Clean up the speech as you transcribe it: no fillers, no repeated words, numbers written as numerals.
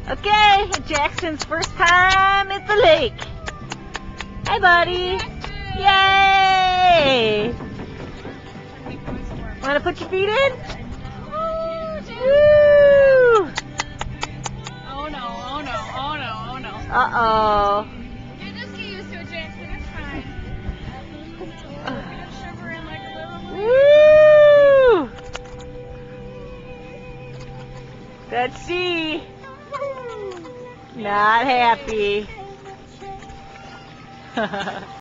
Okay, Jackson's first time at the lake. Hi, buddy. Yay! Want to put your feet in? Woo! Oh no, oh no, oh no, oh no. Uh-oh. You just get used to it, Jackson. It's fine. You're gonna shiver in like a little. Woo! Let's see. Not happy.